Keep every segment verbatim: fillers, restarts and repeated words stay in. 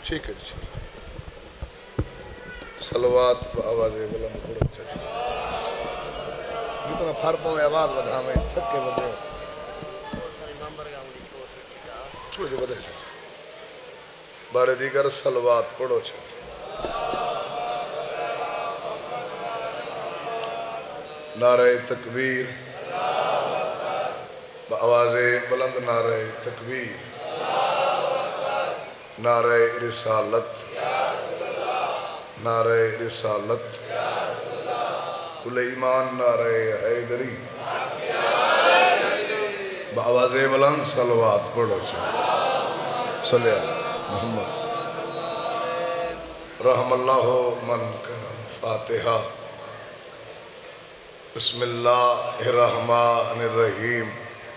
ٹھیک ہے جی صلوات آواز بلند پڑھو چاچا جتنا پھر پاؤں آواز بدھا میں تھکے بدے چھوڑ جو بدے چاچا بارے دیگر صلوات پڑھو چاچا نعرہ تکبیر بآواز بلند نعرہ تکبیر نعرہ رسالت نعرہ رسالت کل ایمان نعرہ حیدری بآواز بلند صلوات پڑھو چاہیے صلی اللہ محمد رحم اللہ من کرم فاتحہ بسم اللہ الرحمن الرحیم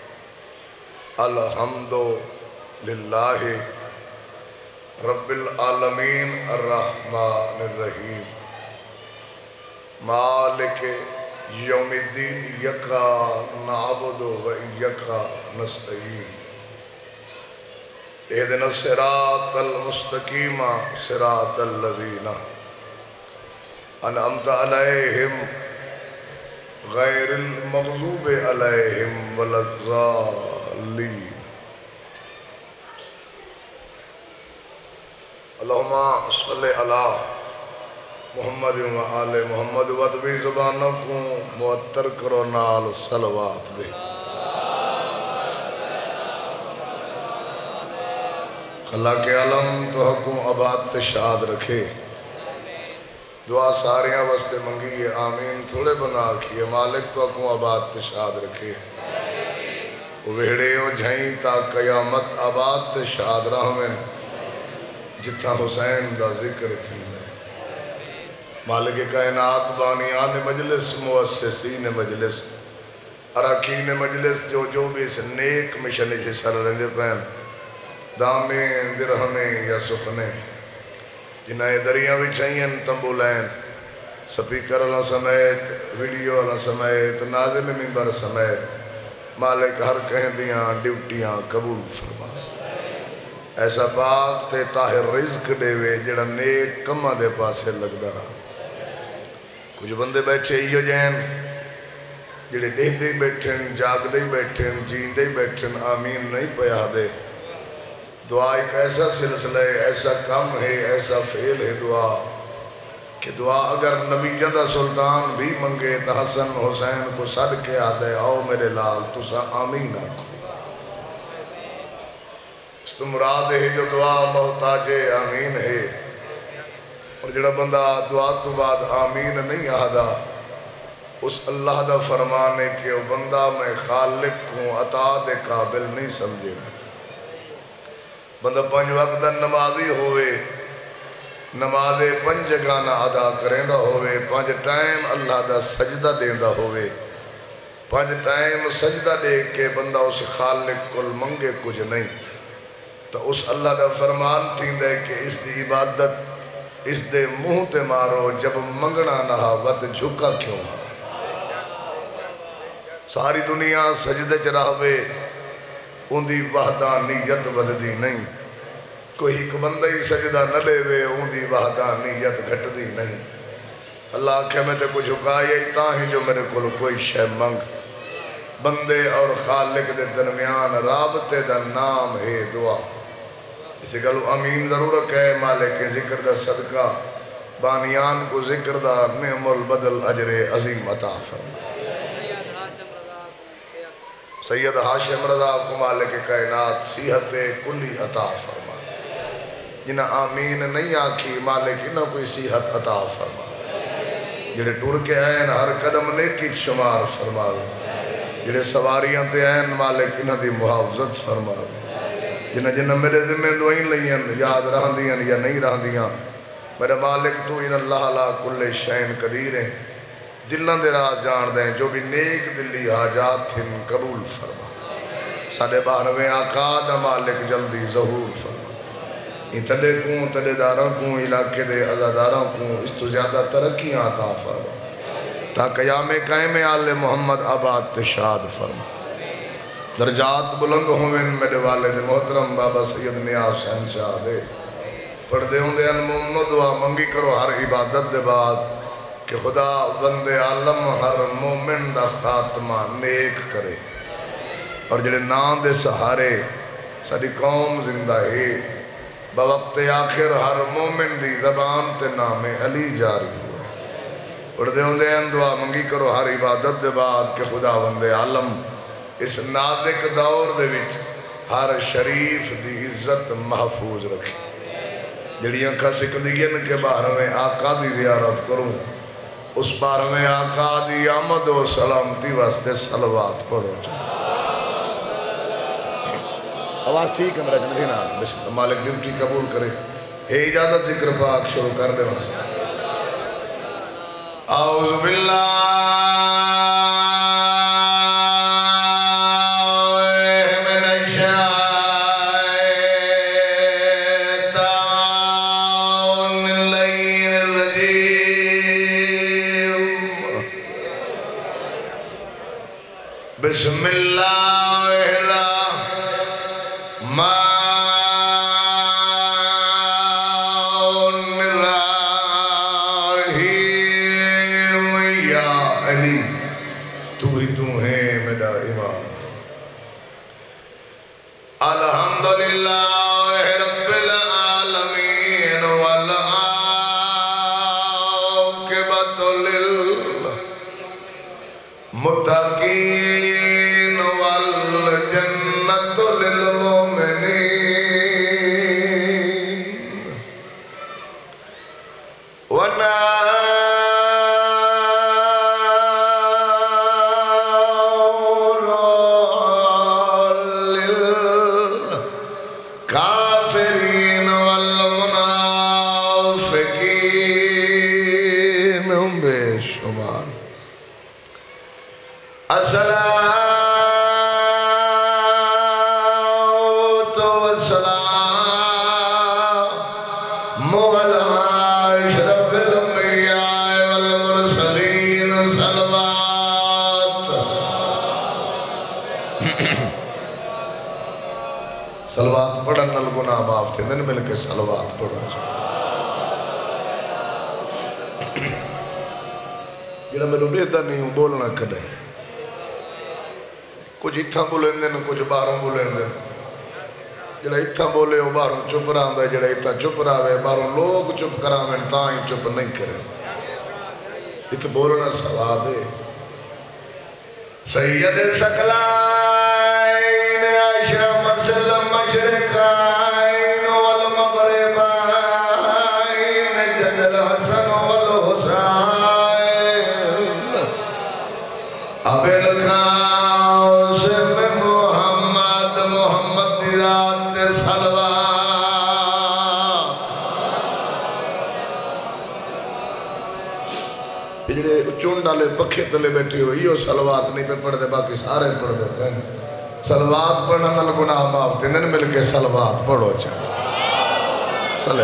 الحمد للہ رب العالمین الرحمن الرحیم مالک یوم الدین یکا نعبد و یکا نستعین اہدنا الصراط المستقیم صراط الذین انعمت علیہم غیر المغضوب علیہم ولا الضالین اللہم صلی علی محمد و آل محمد و ادبی زبانوں کو معطر کرو نال صلوات دے خلاق عالم تو حکم آباد تشاد رکھے دعا ساریاں واسطے منگی ہے آمین تھوڑے بنا کیے مالک تو حکم آباد تشاد رکھے ویڑے ہو جھائیں تا قیامت آباد تشاد رحمن جتھا حسین دا ذکر تھی مالک کائنات بانیان مجلس مؤسسین مجلس اراکین مجلس جو جو بھی اس نیک مشن سے سر رہنے پہن دامیں درہمیں یا سخنے جنہیں دریاں بھی چاہیے تنبو لین سپیکر اللہ سمیت ویڈیو اللہ سمیت ناظم ممبر سمیت مالک ہر کہیں دیاں ڈیوٹیاں قبول فرما ایسا پاک تے طاہر رزق دے وے جڑا نیک کمہ دے پاسے لگ دارا کچھ بندے بیٹھے ہی جائیں جڑے ڈہ دے بیٹھیں جاگ دے بیٹھیں جین دے بیٹھیں آمین نہیں پیا دے دعا ایک ایسا سلسلہ ہے ایسا کم ہے ایسا فعل ہے دعا کہ دعا اگر نبی جدہ سلطان بھی منگے تو حسن حسین کو صد کے آدھے آؤ میرے لال تو سا آمین آکھو اس تو مراد ہے جو دعا محتاج آمین ہے اور جڑا بندہ دعا تو بعد آمین نہیں آدھا اس اللہ دا فرمانے کہ وہ بندہ میں خالق ہوں عطا دے قابل نہیں سمجھے بندہ پنج وقت نمازی ہوئے نماز پنج گانا ادا کریں دا ہوئے پنج ٹائم اللہ دا سجدہ دیں دا ہوئے پنج ٹائم سجدہ دے کے بندہ اس خالق کل منگے کچھ نہیں تو اس اللہ دا فرمان تین دے کہ اس دی عبادت اس دے منہ تے مارو جب منگنا نہا ود جھکا کیوں ہا ساری دنیا سجدے چراہوے ان دی وحدانیت وددی نہیں کوئی ایک بندہ ہی سجدہ نہ لے وے ان دی وحدانیت گھٹ دی نہیں اللہ آکھے میں تے کو جھکایا ہی تاں ہی جو میرے کل کوئی شے منگ بندے اور خالق دے درمیان رابطے دا نام ہے دعا اسی گلو امین ضرورت ہے مالک ذکر دا صدقہ بانیان کو ذکر دا نعم البدل اجر عظیم عطا فرما سید حاشم رضا کو مالک کائنات صحت کلی عطا فرما جنہ آمین نہیں آکھی مالک انہوں کوئی صحت عطا فرما جنہیں ٹور کے آئین ہر قدم نیکی شمار فرما جنہیں سواریاں تے آئین مالک انہوں دی محافظت فرما جنہیں جنہیں میرے ذمہ دعائیں لئین یاد رہن دیاں یا نہیں رہن دیاں میرے مالک تو ان اللہ لا کل شین قدیر ہیں دلن دے راہ جان دیں جو بھی نیک دلی حاجات تھن قبول فرما ساڑھے بارہویں آقا دا مالک جلدی ظہور فرما ان تلے کوں تلے داراں کوں علاقے دے ازاداراں کوں اس تو زیادہ ترقیاں عطا فرما تا قیام قائم آل محمد آباد تشاد فرما درجات بلند ہوئے میرے والد محترم بابا سید نیاز شہنشاہ دے پڑھ دے ہوں دے انمومنو دعا منگی کرو ہر عبادت دے بعد کہ خدا بندے عالم ہر مومن دا خاتمہ نیک کرے اور جڑے نام دے سہارے ساری قوم زندہ ہے بوقت آخر ہر مومن دی زبان تے نام علی جاری ہوئے پڑھ دے ہوں دے ان دعا منگی کرو ہر عبادت دے بعد کہ خدا بندے عالم اس نازک دور دے وچ ہر شریف دی عزت محفوظ رکھے جڑی انکھا سکدین کے بارہویں آقا دی زیارت کروں اس بارہویں آقا دی آمد و سلامتی واسطے صلوات پڑھو جائے آواز ٹھیک ہے میرا جنگی نا بسم اللہ مالک ڈیوٹی قبول کرے اے اجازت ذکر پاک شروع کر دے واسطے اعوذ باللہ بسم اللہ الرحمن الرحیم یا علی تو ہی تو ہے میرا امام الحمدللہ رب العالمین والعاقبۃ للمتقین والجنة للمؤمنين ونار للكافرين والمنافقين بے شمار السلام سلوات پڑھن نل گناہ معاف تھے دن مل کے سلوات پڑھن جڑا میں روڑے دا نہیں ہوں بولنا کدے کچھ اتھا بولیں دن کچھ باروں بولیں دن جڑا اتھا بولے ہو باروں چپ رہا ہے جڑا اتھا چپ رہا ہے باروں لوگ چپ کرا میں تائیں چپ نہیں کرے اتھا بولنا ثواب ہے سید سکلائن عائشہ مسلم مشرقائن والمغربائن جد الحسن والحسین ابی القاسم محمد محمد دیرات صلوات جڑے چون ڈالے پکھے تلے بیٹھے ہوئی ہو صلوات نہیں پہ پڑھ دے باقی سارے پڑھ دے صلوات پڑھنا نل گناہ معاف تھے دن مل کے صلوات پڑھو چاہے صلی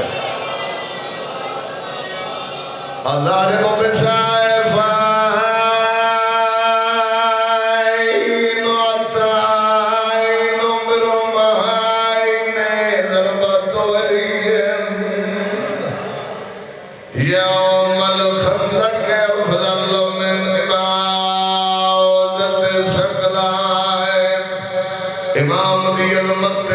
اللہ و بسائفائن وعطائن برمائن ضربت ولیم یوم الخندق افضل من عبادت سکلائن امام دی عظمت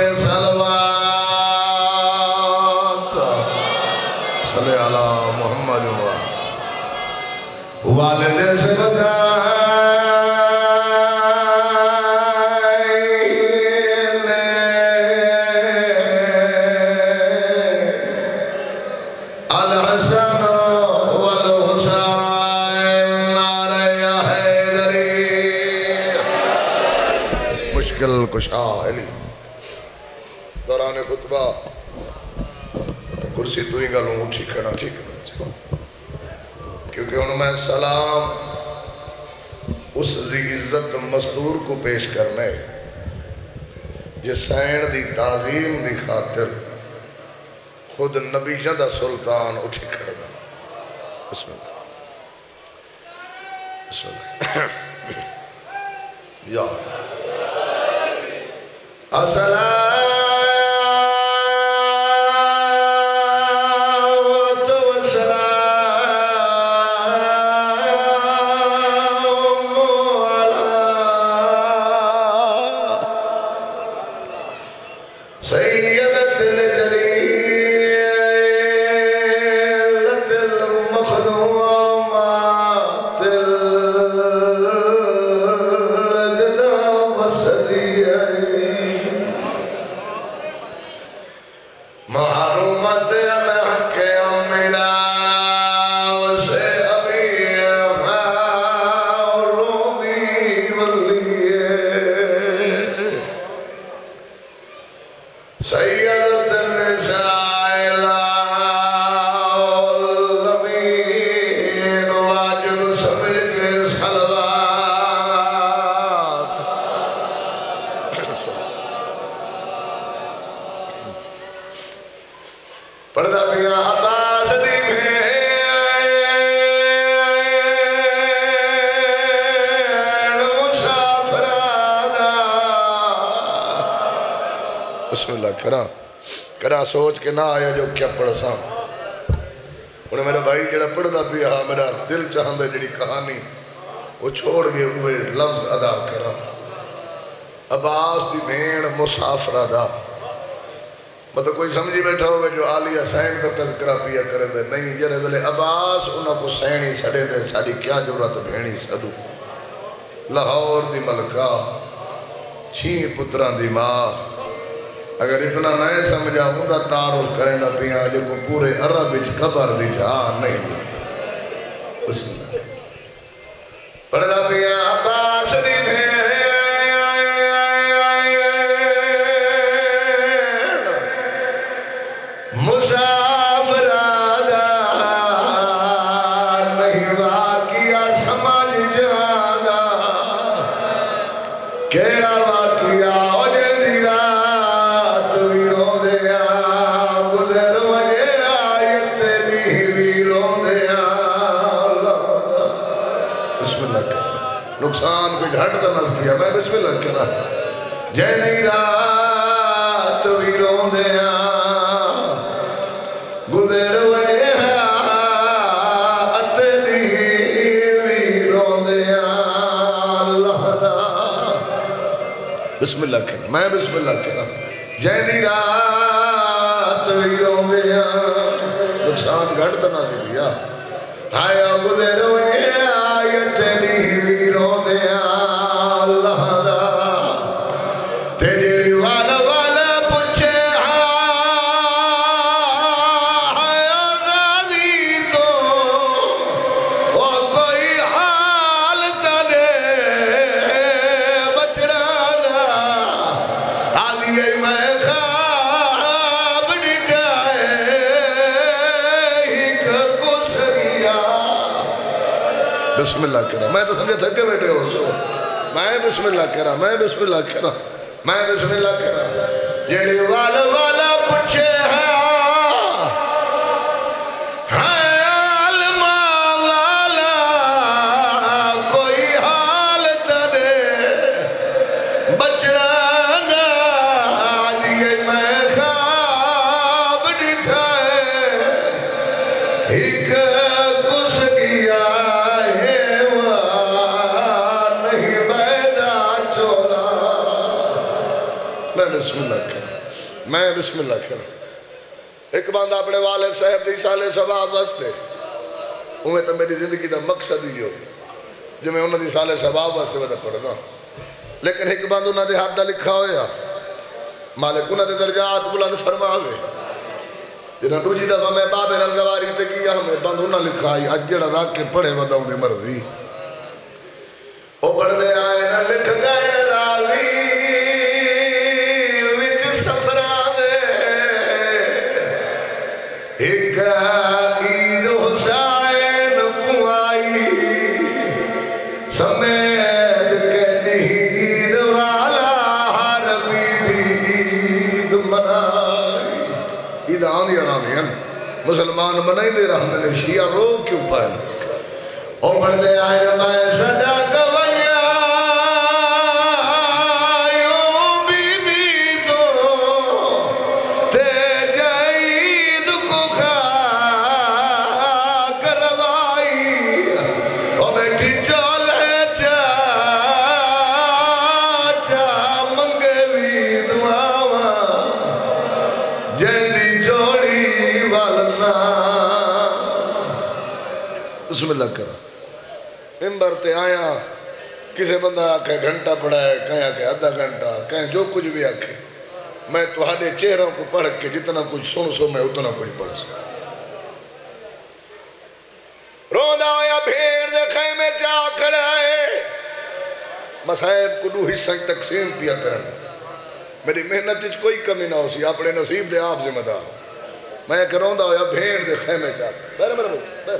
صلوات صلی اللہ محمد والد سے بدائل الحسن والحسین نعرہ حیدری مشکل کشا علی دوران خطبہ کرسی تو ہی گلوں اٹھی کھڑا ٹھیک ہے کیونکہ انہوں میں سلام اس ذی عزت مصدور کو پیش کرنے جس سین دی تعظیم دی خاطر خود نبی جدہ سلطان اٹھی کھڑا دا بسم اللہ بسم اللہ یا السلام سید النساء العالمین واجب سمجھ کے صلوات پردہ پیا عباس دی بسم اللہ کرا کرا سوچ کے نہ آیا جو کیا پڑھ ساں انہیں میرا بھائی جڑا پڑھ دا پیا میرا دل چاہندے جڑی کہانی وہ چھوڑ گئے ہوئے لفظ ادا کرا عباس دی بھین مسافرہ دا مطلب کوئی سمجھی بیٹھا ہوئے جو آلیہ سین کا تذکرہ پیا کرے دے نہیں جرے بلے عباس انہوں کو سینی سڑے دے ساری کیا جورت بھینی سڑو لاہور دی ملکہ چھین پتران دی ماں اگر اتنا نئے سمجھا مدہ تعارف کریں دا پیاں جو کو پورے عرب اچھ قبر دی جا نہیں ملی بسم اللہ پڑھ دا پیاں عباس دی بھین مسافرہ دا نہیں واقعہ سمجھ جانا کیڑا واقعہ ہو جنی رات ویروں دیا گزر وجہ آیت نہیں ویروں دیا بسم اللہ کرنا نقصان کوئی گھٹ دا نس دیا میں بسم اللہ کرنا جنی رات ویروں دیا گزر وجہ آیت نہیں ویروں دیا اللہ دا بسم اللہ کہنا میں بسم اللہ کہنا جیدی رات ویروں دیا نقصان گھٹ دنا سی دیا آیا گزر وجہ آیت نہیں ویروں دیا اللہ دا تیری والا والا پچھے آیا غازی تو وہ کوئی حال تنے بچڑانا آدھی میں خواب نٹائے ایک کچھ گیا بسم اللہ کرا میں تو سمجھے تھکے بیٹھے ہو سو میں بسم اللہ کرا میں بسم اللہ کرا میں بسم اللہ کرا جیڑی والا والا پچھے حال ماں والا کوئی حال تنے بچڑانا دیئے میں خواب نٹھائے ایک گس گیا ہے وہاں نہیں بیدا چولا میں بسم اللہ کرا میں بسم اللہ کرا ایک باندھ اپنے والد صاحب دی سالے ثواب واسطے انہیں تو میری زندگی دا مقصد ہی ہو جو میں انہوں دی سالے ثواب واسطے وجہ پڑھنا لیکن ایک باندھ انہوں دے ہاتھ دا لکھا ہویا مالک انہوں دے درجات بلند فرماوے جنہاں دوجی دفعہ میں بابے نلگواری تے کیا ہمیں باندھ انہوں لکھا ہی اج جڑا دا کے پڑھے وداؤں دے مرضی او پڑھ دے آئے نہ لکھ گئے نہ راوی وچ سفرہ دے ایک عید حسین کو آئی سمید کے عید والا ہر بی بی عید منائی عید آنی آنی ہیں مسلمان منائی دے رہا میں نے شیعہ رو کیوں پائے او بڑھ دے آئے میں صدا گویا بسم اللہ کرا ممبر تے آیا کسے بندہ آکھے گھنٹہ پڑھائے کہیں آکھے آدھا گھنٹہ کہیں جو کچھ بھی آکھے میں تہاڈے چہروں کو پڑھ کے جتنا کچھ سن سو میں اتنا کچھ پڑھ سو روندہ ہویا بھیڑ دے خیمے چا کھڑائے مسائب کو دو حصہ تقسیم پیا کرنا میری محنت چ کوئی کمی نہ ہو سی اپنے نصیب دے آپ ذمہ دار میں کراؤندا ہویا بھیڑ دے خیمے چا بہر میرے بہر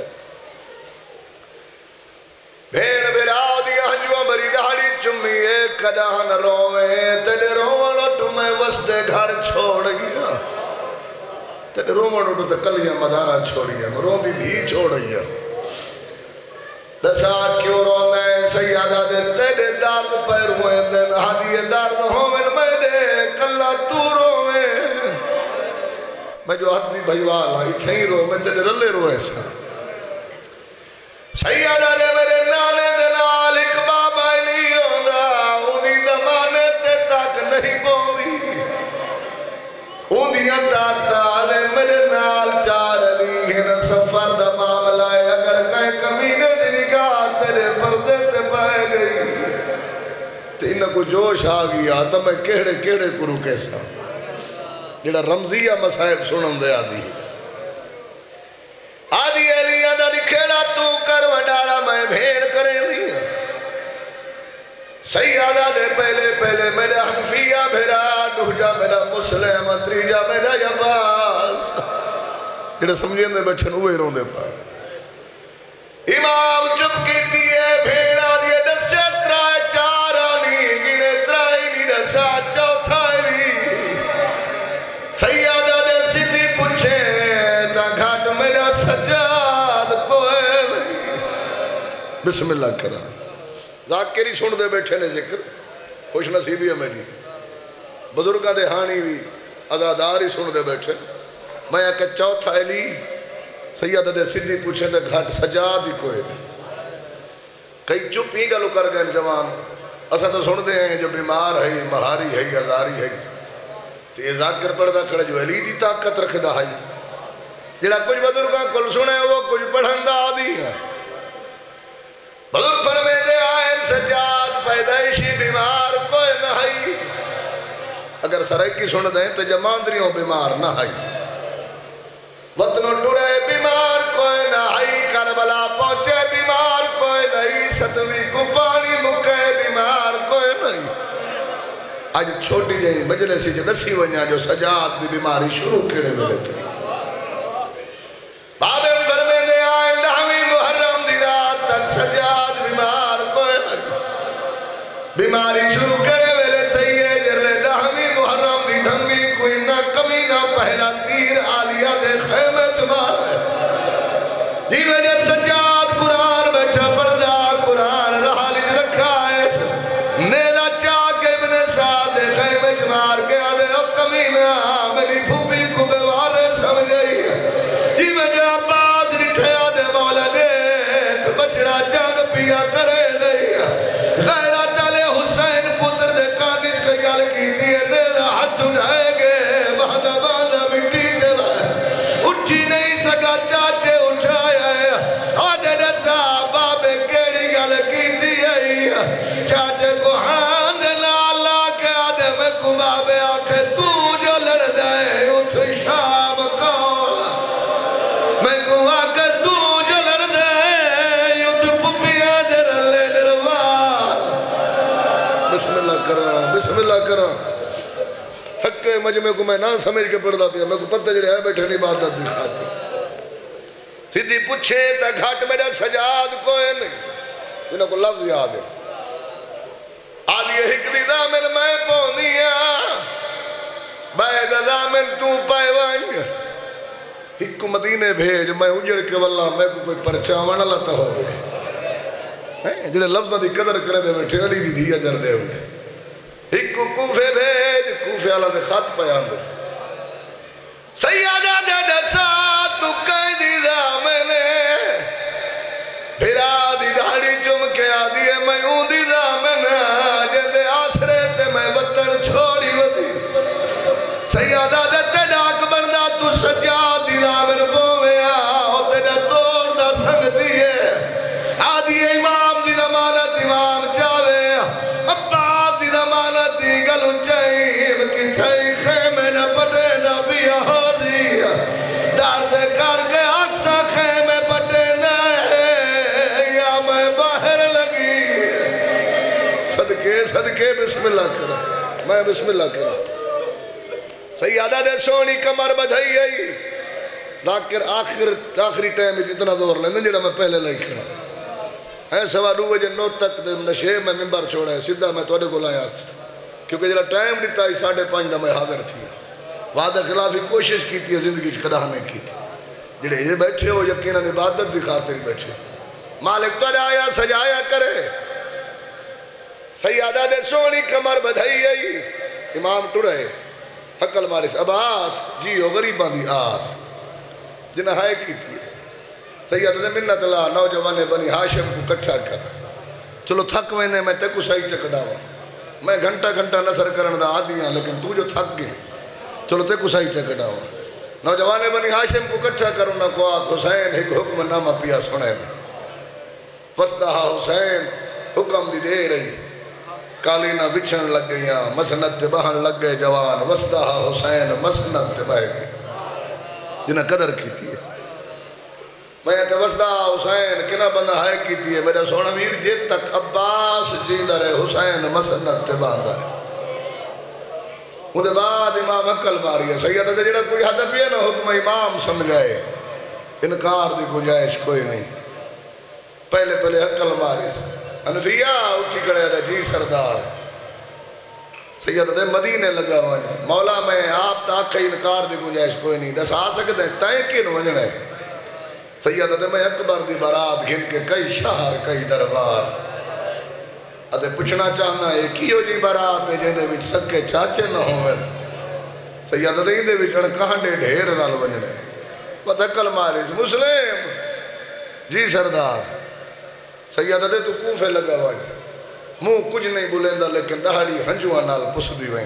بھیڑ بیرا دی ہنجو بری دہاڑی چمی ایک کدا نہ روویں تیرے روون اٹھو میں وستے گھر چھوڑ گیا تیرے روون اٹھو تے کلیاں مدارہ چھوڑیا مرون دی دھی چھوڑیا دسا کیوں رونے سیادہ دے تیرے درد پر ہوئے دن ہادی درد ہوئے میں دے کلا تو روئے میں جو حد نہیں بھائیوال ہاں اتھے ہی رو میں تیرے رلے روئے سا سیادہ دے میرے نانے دے نال ایک بابا نہیں ہوندہ انہی زمانے تے تک نہیں بوندی انہی تک تالے میرے نال چار علی ہن سفر دا معاملہ ہے اگر کہیں کمینے دی نگاہ تیرے پردے تے پائے گئی تے انہاں کو جوش آ گیا تو میں کہڑے کہڑے کرو کیسا جڑا رمضیہ مسائب سنن دے آدھی آدھی علی آدھا کھیڑا تو کر وڈارا میں بھیڑ کریں دیا سیادہ دے پہلے پہلے میرا حنفیہ بھیرا دوجا میرا مسلم تریجا میرا یباس جڑا سمجھیں دے بیٹھن ہوئے رون دے پا امام چپ کی دیئے بھیڑا دیئے دسے ترائے چارانی گنے ترائی نی دسا چوتھائی سیادہ دے سیدھی پوچھے تا گھاٹ میرا سجاد کوئے نہیں بسم اللہ کرا ذاکری سن دے بیٹھے نے ذکر خوش نصیبی ہے میری بزرگاں دے ہانی بھی عزاداری سن دے بیٹھے میں ایک چوتھا علی سیادہ دے سیدھی پوچھے دے گھاٹ سجاد ہی کوئے نہیں کئی چپ ہی گلو کر گئے جوان اسا تو سن دے ہیں جو بیمار ہے مہاری ہے ازاری ہے تے ذاکر پڑھدا کھڑے جو علی دی طاقت رکھ دا ہے جڑا کچھ بزرگاں کل سنے وہ کچھ پڑھن دا آدھی ہے بزرگ فرمے دے آئین سجاد پیدائشی بیمار کوئی نہ ہے اگر سرائکی سن دیں تو جماندریوں بیمار نہ ہے وطنوں ٹورے بیمار کوئی نہ ہے کربلا پہنچے بیمار کوئی نہیں ستوی کو پانی مکے بیمار کوئی نہیں آج چھوٹی جائیں مجلسی جو نسی ونیا جو سجاد دی بیماری شروع کیڑے ملے تھے بابے فرمے دے آئین دہویں محرم دی رات تک سجاد بیمار کوئی نہیں بیماری شروع کرے ویلے تھئیے جرلے دہویں محرم دی دھمی کوئی نہ کمی نہ پہلا تیر آلیہ دے خیمے تمہار ہے جی وجہ سجاد قرآن بیٹھا پڑھ جا قرآن رحالی رکھا ہے نیدہ چاک ابن سعد دے خیمے تمہار کے آدھے او کمی نہ میری پھوپی کو بیوارے سمجھئی جی وجہ عباس رٹھے آدھے مولا دیکھ بچڑا جنگ پیا کرے نہیں غیرت علی حسین پتر دے کانج کے گل کی دیئے نیدہ ہاتھ اٹھائے گے بہدہ بہدہ مٹی دے بہت اٹھی نہیں سکا چاچے اٹھایا ہے آدھے نسا بابے کیڑی گل کی دیئے چاچے کو ہاند لالا کے آدھے میں کو بابے آکھے تو جو لڑ دائے اٹھ شام کولا میں کو آکھے تو جو لڑ دائے اٹھ پپیا در لے نروان بسم اللہ کرا بسم اللہ کرا تھکے مجمع کو میں نہ سمجھ کے پڑھدا پیا میں کو پتہ جڑے ہے بیٹھے نہیں عبادت دی خاطر سیدھی پوچھے تا گھاٹ میرا سجاد کوئی نہیں انہوں کو لفظ یاد ہے آدھی حکری دامن میں پونیا بائد دامن تو پائیوان ہکو مدینے بھیج میں اجڑ کے واللہ میں کو کوئی پرچاوانا لتا ہو گئے جنہیں لفظہ دی قدر کرے دے بیٹھے علی دی دھیا جر دے ہوئے ہکو کوفے بھیج کوفے اللہ دے خط پیان دے سیادہ دے دسا تو کئی دی دامنے پھرا دی دھاڑی چم کے آدھی ہے میں اون دی دامنے جدے آسرے تے میں وطن چھوڑی ودی سیادہ دے تے ڈاک بندہ تو سجاد دی دامن بویا ہوتے نے توڑ دا سنگ دیئے آدھی امام دی زمانت امام چاوے عباس دی زمانت دی گلو چاہیم کی تھئی خیمے نہ پٹے نہ بیا ہو دی دار دے کر کے اکسا خیمے پٹے نہ یا میں باہر لگی صدقے صدقے بسم اللہ کرا میں بسم اللہ کرا سیادہ دے سونی کمر بدھائی آئی ذاکر آخر آخری ٹائم اتنا زور لیندے جڑا میں پہلے لئی کھڑا ہے سوا دو بجے نو تک نشے میں ممبر چھوڑا ہے سیدھا میں توڑے کو لایا کیونکہ جڑا ٹائم دیتا ہے ساڑھے پانچ دا میں حاضر تھی وعدہ خلافی کوشش کی تھی زندگی کڑاہنے کی تھی جڑے یہ بیٹھے ہو یقیناً عبادت دی خاطر بیٹھے مالک تو آیا سجایا کرے سیادہ دے سونی کمر بدھائی آئی امام ٹرے حقل مارس عباس جیو غریبان دی آس جنہ ہائے کی تھی سیادہ دے منت اللہ نوجوانے بنی ہاشم کو کٹھا کر چلو تھک وینے میں تے کو سائی چکڑا ہوا میں گھنٹہ گھنٹہ نظر کرن دا آدھی ہیں لیکن تو جو تھک گئے چلو تے کو سائی چکڑا ہوا نوجوانے بنی ہاشم کو کٹھا کروں نہ کو آکھ حسین ایک حکم نامہ پیا سنے دے فصدہا حسین حکم دی دے رہی کالینا بچھن لگ گئیاں مسند بہن لگ گئے جوان وصدہا حسین مسند بہ گئے جنہ قدر کی تھی میں کہ وصدہا حسین کنا بندہ ہائے کی تھی میرا سونا ویر جیت تک عباس جیندہ رہے حسین مسند باندہ رہے مجھے بعد امام عقل ماری ہے سیدہ دے جڑا کوئی حد بھی ہے نا حکم امام سمجھائے انکار دی گنجائش کوئی نہیں پہلے پہلے عقل ماری انفیہ اٹھی کڑے رہے جی سردار سیدہ دے مدینے لگا ہوئے مولا میں آپ تاکہ انکار دی گنجائش کوئی نہیں دس آ سکتے ہیں تائیں کن وجنے سیدہ دے میں اکبر دی برات گھن کے کئی شہر کئی دربار ادھے پوچھنا چاہنا ہے کیوں جی برات ہے جنہیں بھی سکے چاچے نہ ہوئے سیدہ دے اندے بھی چڑھ کہاں ڈھیر نال وجنے پتہ کل مارس مسلم جی سردار سیدہ دے تو کوفے لگا ہوئے مو کچھ نہیں بولیں دا لیکن دہاڑی ہنجوان نال پسدی ہوئیں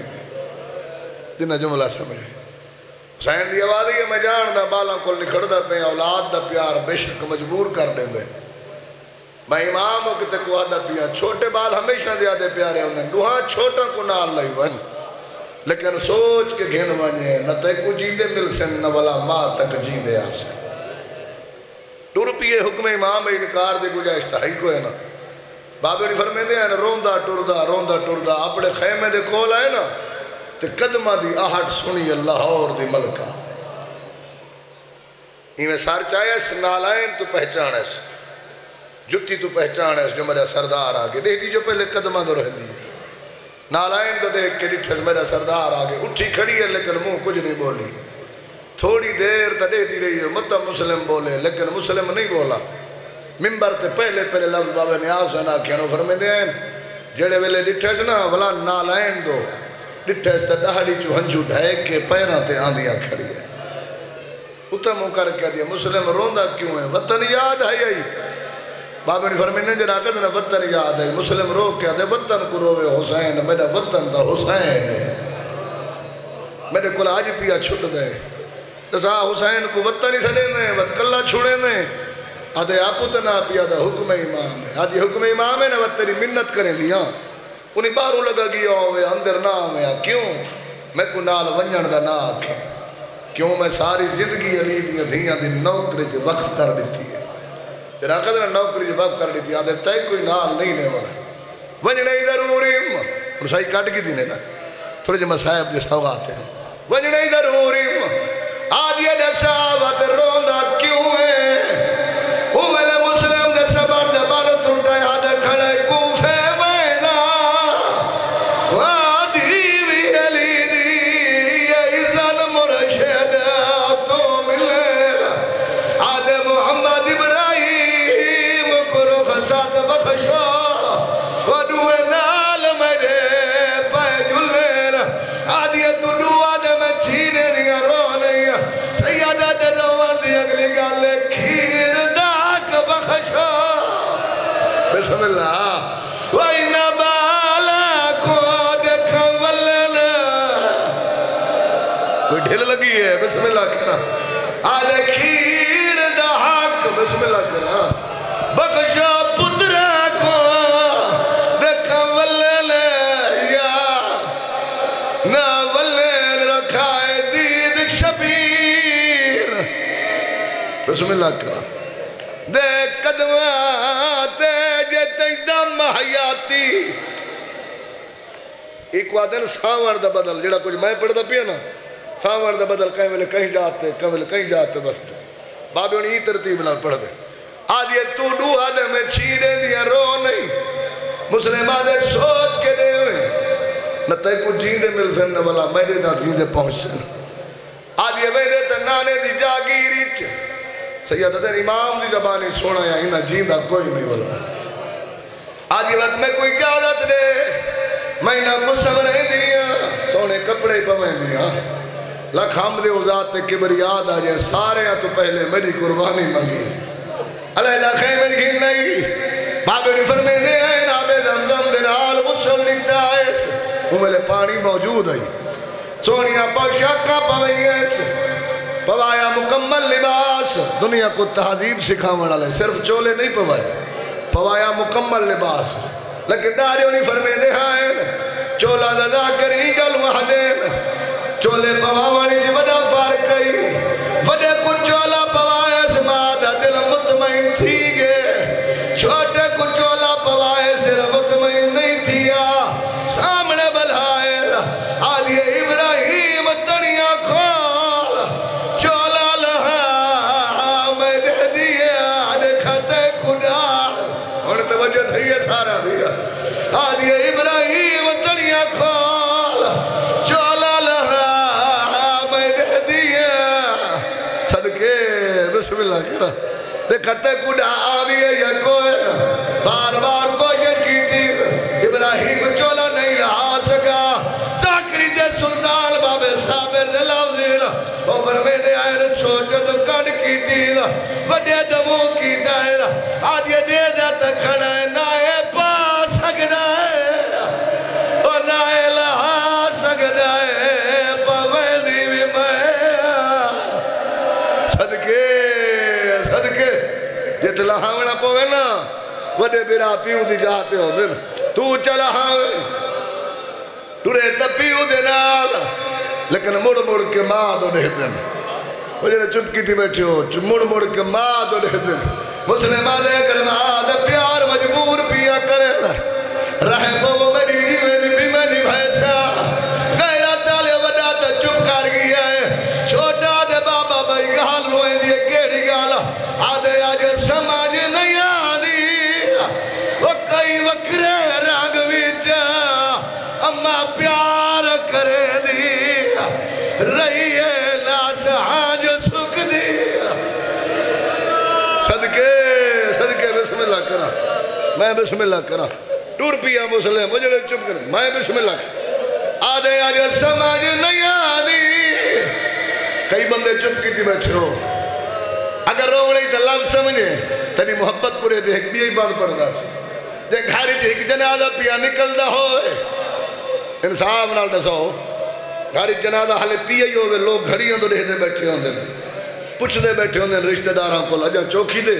جنہ جملہ سمجھے حسین دی آوازی ہے میں جان دا بالا کو نکھڑ دا پہ اولاد دا پیار بے شک مجبور کر دیں دے میں امام ہو کتے کو آدھا پیا چھوٹے بال ہمیشہ زیادہ پیارے ہوندے دوہاں چھوٹا کو نال لئی ون لیکن سوچ کے گھن ونجے نہ تے کو جیندے مل سن نہ والا ماں تک جیندے آسے ٹور پیے حکم امام انکار دے گجائش تھا ہی کو ہے نا بابے نے فرمے دے ہیں روندہ ٹردہ روندہ ٹردہ اپنے خیمے دے کول آئے نا تے قدمہ دی آہٹ سنی اللہ اور دی ملکہ ایمیں سار چاہے اس نالائن تو پہچانے اس جتی تو پہچانے اس جو میرا سردار آگے نہیں دی جو پہلے قدمہ دو رہ دی نالائن کو دیکھ کے ڈٹھس میرا سردار آگے اٹھی کھڑی ہے لیکن منہ کچھ نہیں بولی تھوڑی دیر تا دے دی رہی ہے مطلب مسلم بولے لیکن مسلم نہیں بولا ممبر تے پہلے پہلے لفظ بابے نیاز سے نہ کیا نو فرمے دے ہیں جڑے ویلے ڈٹھس نا ولا نالائن دو ڈٹھس تا دہڑی چو ہنجو ڈھائے کے پیران تے آندیاں کھڑی ہے اتھا منہ کر کے دیا مسلم روندہ کیوں ہے وطن یاد ہے یہی بابے نے فرمائے نہیں جنہا کہتے ہیں وطن یاد ہے مسلم رو کیا دے وطن کو روے حسین میرا وطن دا حسین ہے میرے کل آج پیا چھٹ دے جسا حسین کو وطن ہی سنے نے وط کلہ چھوڑے نے آدھے آپوتنا پیا دا حکم امام ہے آدھے حکم امام ہے نا وطنی منت کریں دیا انہیں بارو لگا گیا ہوئے اندر نہ ہوئے کیوں میں کو نال ونجن دا نہ آکھیں کیوں میں ساری زندگی علی دیا دھیاں دی نوکری جو وقف کر دیتی ہے تیرا قدر نوکری جو وقف کر دیتی ہے آدھے تے کوئی نال نہیں نے والا ونجنے ہی ضروریم اور سائی کٹ کی دینے نا تھوڑے جو مسائب دے سوگاتے ہیں ونجنے ہی ضروریم آج یہ دے ساوت روندہ کیوں ہے وہ میلے مسلم دے سبر دے بارت اٹھائے آدھے کھڑے کوفے ویدہ وادی وی علی دی یہ عزت مرشد تو ملے آدھے محمد ابراہیم کرو خساد بخشو ودوے نال میرے پہ جلے آدھے تو دعا دے میں چھینے دیا رونے سیادہ دے دوار دی اگلی گالے کھیر داک بخشو بسم اللہ وَإِنَّ بَالَكُ دِكَ وَلَّنَا کوئی ڈھل لگی ہے بسم اللہ کہنا آدھے کھیر داک بسم اللہ کہنا بخشو پترہ کو دِكَ وَلَّنَا یا نا وَلَّن رکھائے دید شبیر بسم اللہ کرا دے قدماتے جے تیدم حیاتی ایک وادن ساور دا بدل جڑا کچھ میں پڑھ دا پیا نا سامن دا بدل کہیں ویلے کہیں جاتے کہیں ویلے کہیں جاتے بستے بابے انہیں ہی ترتیب نال پڑھ دے آج یہ تو دو آدھے میں چھیرے دیا رو نہیں مسلم آدھے سوچ کے دے ہوئے نہ تے کو جیندے مل سن والا میرے دا جیندے پہنچ سن آج یہ میرے تے نانے دی جاگیری چ سید دین امام دی زبانی سونا یا انہا جیندہ کوئی نہیں بولا آج یہ وقت میں کوئی اجازت دے میں نہ کچھ سمرے دیا سونے کپڑے پویں دیا لکھ حمد و ذات کبریاد آجے سارے ہیں تو پہلے میری قربانی منگی علیہ خیمن کی نہیں بابے نے فرمے دے ہیں نابے زمزم دن حال غسل لکھتا ہے وہ میلے پانی موجود ہے سونیا پاکشاکہ پویں ہے پوایا مکمل لباس دنیا کو تہذیب سکھاون والے صرف چولے نہیں پوائے پوایا مکمل لباس لیکن داریوں نہیں فرمے دے ہیں چولا دادا کری گل وحدین چولے پواوانی جی وڈا فارق کئی وڈے کن چولا پوائے سمادہ دل مطمئن تھی گے چھوٹے کن چولا پوائے دل مطمئن نہیں تھیا سامنے بلائے آدھی ابراہیم تنیا کھول چولا لہا میں دے دیا دکھتے کھڑا اور توجہ تھی ہے سارا دیا آدھی ابراہیم تنیا کھول چولا لہا میں دے دیا صدقے بسم اللہ کرا دکھتے کھڑا آدھی یا کوئی بار بار کوئی کی تھی ابراہیم چولا نہیں رہا سکا زاکری دے سلطان بابے صابر دے لفظیر اور فرمے دے آئر چھوٹے تو کڑ کی تیر وڈے دموں کی دائر آج یہ دے جاتا کھڑا ہے نائے پا سکتا ہے اور نائے لہا سکتا ہے پاوے دیوی میں صدقے صدقے جت لہاونا پوے نا وڈے بیرا پیو دی جاتے ہو دن تو چلا ہاوے تورے تپیو دے نال لیکن مڑ مڑ کے ماں دو دے دن وہ جنہیں چپ کی تھی بیٹھے ہو مڑ مڑ کے ماں دو دے دن مسلم آدھے کر ماں دے پیار مجبور پیا کرے رہے وہ میری جیوے بھی میں نہیں بھیسا غیرت آلے وڈا تا چپ کر گیا ہے چھوٹا دے بابا بھائی گال روئے دیئے کیڑی گالا آدھے آج سماج نہیں آدھی وہ کئی وکرے رنگ ویچا اما پیار کرے دیا رہی ہے ناس آج سکھ دیا صدقے صدقے بسم اللہ کرا میں بسم اللہ کرا ٹور پیا مسلم مجھے چپ کر میں بسم اللہ کرا آدھے آج سمجھ نہیں آدھی کئی بندے چپ کی تھی بیٹھے ہو اگر رو رہی تو لفظ سمجھے تنی محبت کرے دے ایک بھی ہی بات پڑھ رہا تھا جے گھاری چھے ایک جنازہ پیا نکل دا ہوئے انصاف نال دسو گھاری جنازہ حالے پیا ہی ہوئے لوگ گھڑیاں تو رہتے بیٹھے ہوں دے پوچھ دے بیٹھے ہوں دے رشتہ داراں کو لجا چوکھی دے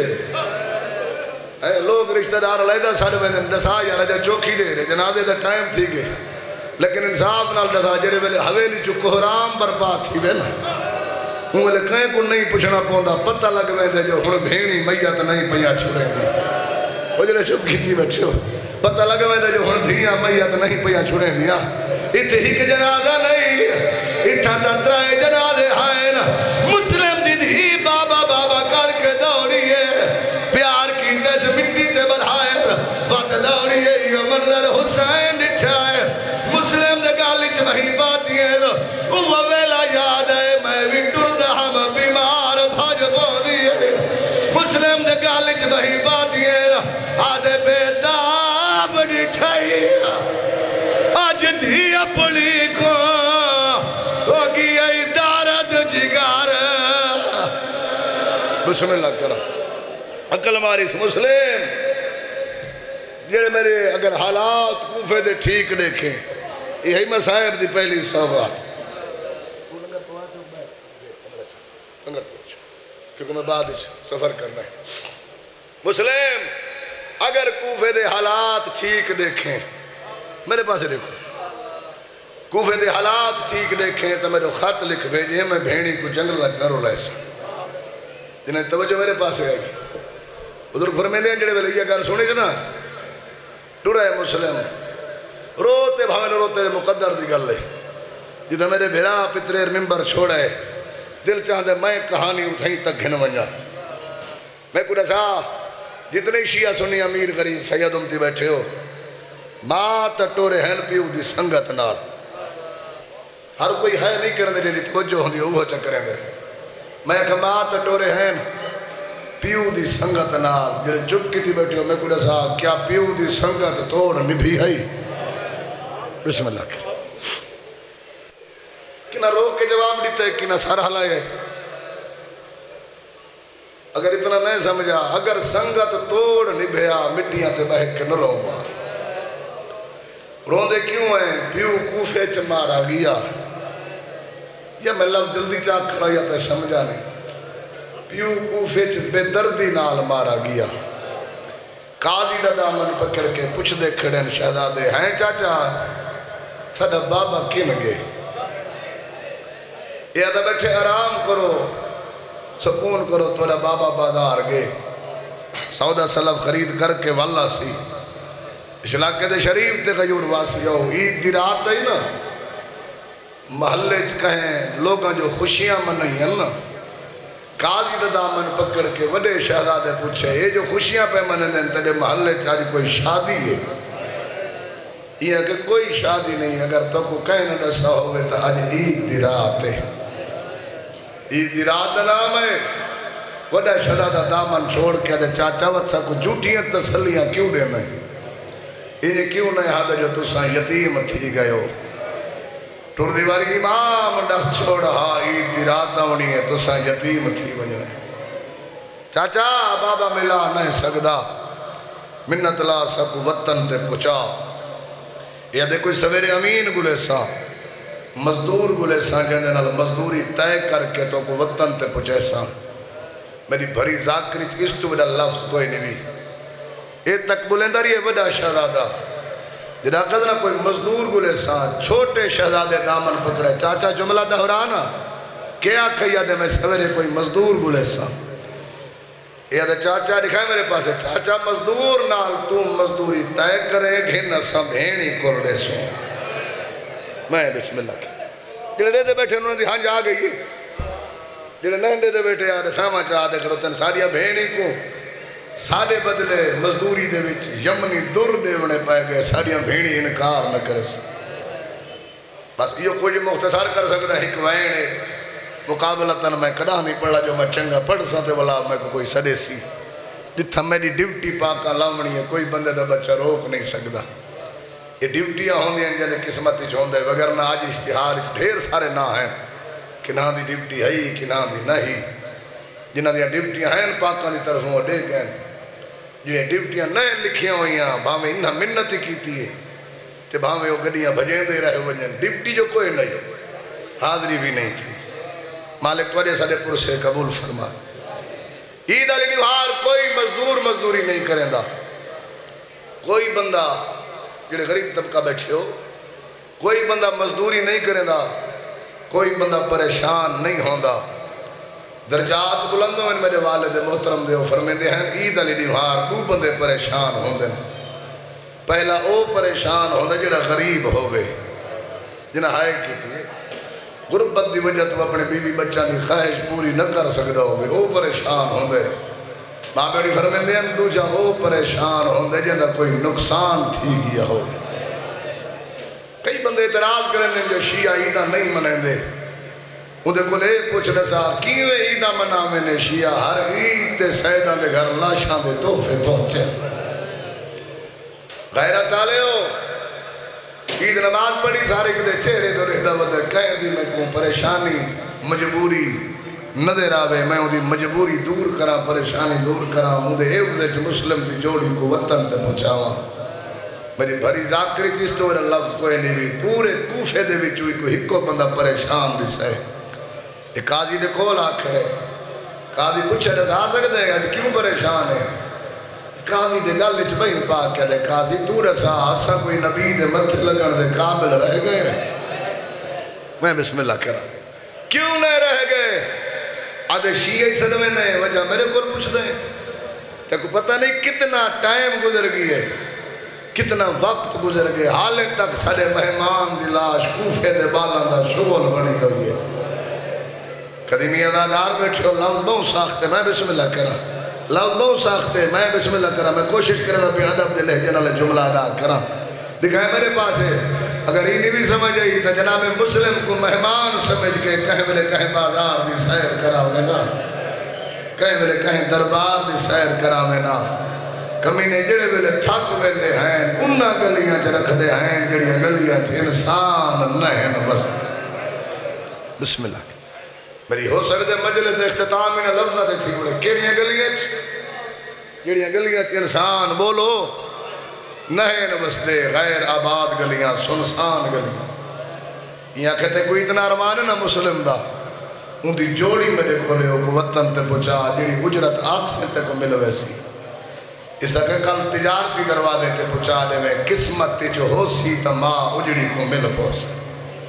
لوگ رشتہ دار علیدہ سارے میں دسا یا رجا چوکھی دے رہے جنازے دا ٹائم تھی گئے لیکن انصاف نال دسا جرے ویلے حویلی چکو حرام برباد تھی بے نا ہوں ویلے کہیں کو نہیں پوچھنا پوندا پتہ لگ میں دے جو ہن بھیڑی میت نہیں پیا چھوڑے دی وہ جلے چپ کی تھی بیٹھے ہو پتہ لگ میں دے جو ہن دھیاں میت نہیں پیا چھوڑے دیا اتھے ہی کہ جنازہ نہیں اتھا تندرائے جنازے ہائے نا مسلم دی دھی بابا بابا کر کے دوڑیے پیار کی دس مٹی تے بڑھائے وقت دوڑیے یہ منظر حسین دکھائے مسلم دے گالچ نہیں پاتی ہے وہ ویلا یاد ہے میں بھی ٹردہ ہم بیمار بھاج بودی ہے مسلم دے گالچ نہیں پاتی ہے آدھے بیداب دکھائی آج دھی اپنی کو ہوگی ادارت جگار بسم اللہ کرا عقل ماری سے مسلم جڑے میرے اگر حالات کوفے دے ٹھیک دیکھیں یہی مسائب دی پہلی صحبات کیونکہ میں بعد سفر کرنا ہے مسلم اگر کوفے دے حالات ٹھیک دیکھیں میرے پاس دیکھو کوفے دے حالات ٹھیک دیکھیں تو میرے خط لکھ بھیجئے میں بھیڑی کو جنگل لگ نہ رولا ایسا جنہیں توجہ میرے پاس ہے گی بزرگ فرمیندے ہیں جڑے ویلے یہ گھر سنی جنا ٹورا ہے مسلم روتے بھاوے نہ روتے مقدر دی گل لے جدھا میرے بھیرا پتریر ممبر چھوڑے دل چاہتے میں کہانی اتھائی تک گھن ونجا میں کو رسا جتنے شیعہ سنی امیر غریب سید امتی بیٹھے ہو ماں تٹورے ہیں پیو دی سنگت نال ہر کوئی ہے نہیں کرنے دے توجہ ہوندی وہ چکریں دے میں کہا ماں تٹورے ہیں پیو دی سنگت نال جڑے جب کی تھی بیٹھے ہو میں کو رسا کیا پیو دی سنگت توڑ نبھی ہے بسم اللہ کے کنہ روک کے جواب دیتا ہے کنہ سارا ہلائے اگر اتنا نہیں سمجھا اگر سنگت توڑ نبھیا مٹیاں تے بہک کے نہ رہوں گا روندے کیوں ہیں پیو کوفے چ مارا گیا یا میں لفظ جلدی چاک کھڑا یا تے سمجھا نہیں پیو کوفے چ بے دردی نال مارا گیا قاضی دا دامن پکڑ کے پوچھ دے کھڑن شہزادے ہیں چاچا ساڈا بابا کن گئے یہ آدھا بیٹھے آرام کرو سکون کرو تھوڑا بابا بازار گئے سودا سلف خرید کر کے واللہ سی اس علاقے دے شریف تے غیور واسی ہو عید دی رات ہے نا محلے چ کہیں لوگاں جو خوشیاں منائی ہیں نا قاضی دا دامن پکڑ کے وڈے شہزادے پوچھے یہ جو خوشیاں پہ مننے ہیں تیرے محلے چ آج کوئی شادی ہے یہ کہ کوئی شادی نہیں اگر تو کو کہنے دسا ہوئے تو آج عید دی رات ہے عید دی رات نام ہے وڈا شہزادہ دامن چھوڑ کے دے چاچا وچا کو جھوٹیاں تسلیاں کیوں دے میں انہیں کیوں نہیں ہاتھ جو تساں یتیم تھی گئے ہو ٹوڑ دیواری کی ماں منڈس چھوڑا عید دی رات نونی ہے تساں یتیم تھی وجنے چاچا بابا ملا نہیں سکدا منت لا سکو وطن تے پچا یا دے کوئی سویرے امین گلے سا مزدور گلے سا جنہیں نال مزدوری طے کر کے تو کو وطن تے پچے سا میری بھری ذاکری اس تو بڑا لفظ کوئی نہیں بھی اے تک بلندر یہ بڑا شہزادہ جنہا قدرہ کوئی مزدور گلے سا چھوٹے شہزادے دامن پکڑے چاچا جملہ دہرانا کیا کھیا دے میں سویرے کوئی مزدور گلے سا یہ دے چاچا دکھائے میرے پاس چاچا مزدور نال تم مزدوری طے کرے گھن سا بھینی کر لے سو میں بسم اللہ کی جلے دے دے بیٹھے انہوں نے دی ہاں جا گئی جلے نہیں دے دے بیٹھے آدھے ساما چاہ دے کرو تن ساریا بھینی کو سارے بدلے مزدوری دے وچ یمنی در دے ونے پائے گئے ساریا بھینی انکار نہ کرے سا بس یہ کوئی مختصر کر سکتا ہے حکمائنے مقابلتاً میں کڑا نہیں پڑھا جو میں چنگا پڑھ ساتے والا میں کو کوئی سڑے سی جتھا میری ڈیوٹی پاکا لاؤنی ہے کوئی بندے دا بچہ روک نہیں سکتا یہ ڈیوٹیاں ہوں دیں جنہیں قسمتی چھوندے وگرنہ آج اشتہار ڈھیر سارے نہ ہیں کہ نہ دی ڈیوٹی ہے کہ نہ دی نہیں جنہ دیا ڈیوٹیاں ہیں پاکا دی طرف وہ دے گئے جنہیں ڈیوٹیاں نئے لکھیں ہوئی ہیں بھامیں انہا منتی کی تھی تے بھامیں وہ گڑیاں بھجیں دے رہے وجن ڈیوٹی جو کوئی نہیں حاضری بھی نہیں تھی مالک توڑے سارے پر سے قبول فرما عید علی نوہار کوئی مزدور مزدوری نہیں کریں دا کوئی بندہ جنہیں غریب طبقہ بیٹھے ہو کوئی بندہ مزدوری نہیں کریں دا کوئی بندہ پریشان نہیں ہوندہ درجات بلندوں میں میرے والد محترم دے ہو فرمین دے ہیں عید علی نوہار دو بندے پریشان ہوندے پہلا او پریشان ہوندے جنہیں غریب ہوئے جنہیں ہائے کی تھی غربت دی وجہ تو اپنے بیوی بچہ دی خواہش پوری نہ کر سکتا ہوئے او پریشان ہوندے ماں بیٹی فرمین دے ہیں دوجہ او پریشان ہوندے جنہیں کوئی نقصان تھی گیا ہوئے کئی بندے اعتراض کریں دیں جو شیعہ عیدہ نہیں منیں دے انہیں کو لے پوچھ رسا کیویں عیدہ منا میں نے شیعہ ہر عید تے سیدہ دے گھر لاشاں دے تحفے پہنچے غیرت آلے ہو عید نماز پڑھی سارے کدے چہرے دو رہدہ ودے کہہ دی میں کو پریشانی مجبوری نظر آوے میں ان دی مجبوری دور کرا پریشانی دور کرا ان دے ایوزے جو مسلم دی جوڑی کو وطن تے پہنچاواں میری بھری ذاکری چیز تو میرا لفظ کوئی نہیں بھی پورے کوفے دے بھی چوئی کوئی ہکو بندہ پریشان بھی سہے ایک قاضی دے کھول آ کھڑے قاضی پوچھے دے آ سکتے ہیں کیوں پریشان ہے قاضی دے گل وچ بھئی پاک کہہ دے قاضی تو رسا اسا کوئی نبی دے متھے لگن دے قابل رہ گئے میں بسم اللہ کرا کیوں نہیں رہ گئے آدھے شیعہ صدمے نے وجہ میرے کو پوچھ دیں تے کو پتہ نہیں کتنا ٹائم گزر گئی ہے کتنا وقت گزر گئے حالے تک سارے مہمان دی لاش کوفے دے بالاں دا شغل بنی ہوئی ہے کدی میاں دا دار بیٹھے ہو لفظ بہت ساختے میں بسم اللہ کرا لفظ بہت ساختے میں بسم اللہ کرا میں کوشش کرا بھی ادب دے لہجے نال جملہ ادا کرا دکھائے میرے پاس ہے اگر ہی نہیں بھی سمجھ آئی تو جناب مسلم کو مہمان سمجھ کے کہیں ملے کہیں بازار دی سیر کراوے نا کہیں ملے کہیں دربار دی سیر کراوے نا کمینے جڑے ملے تھک ویندے ہیں انہاں گلیاں چ رکھ دے ہیں جڑیاں گلیاں چ انسان نہیں بس بسم اللہ میری ہو سکتے مجلس اختتام میں لفظہ تھی بڑے کیڑیاں گلیاں چ جڑیاں گلیاں چ انسان بولو نہیں بسدے غیر آباد گلیاں سنسان گلیاں یہاں کہتے کوئی اتنا رمان ہے نا مسلم دا ان دی جوڑی میں دیکھو لے ہو وطن تے پچا جڑی اجرت آکسن تے کو مل ویسی اس طرح کل تجارتی دروازے تے پچا دے میں قسمت تے جو ہو سی تا ماں اجڑی کو مل پوسے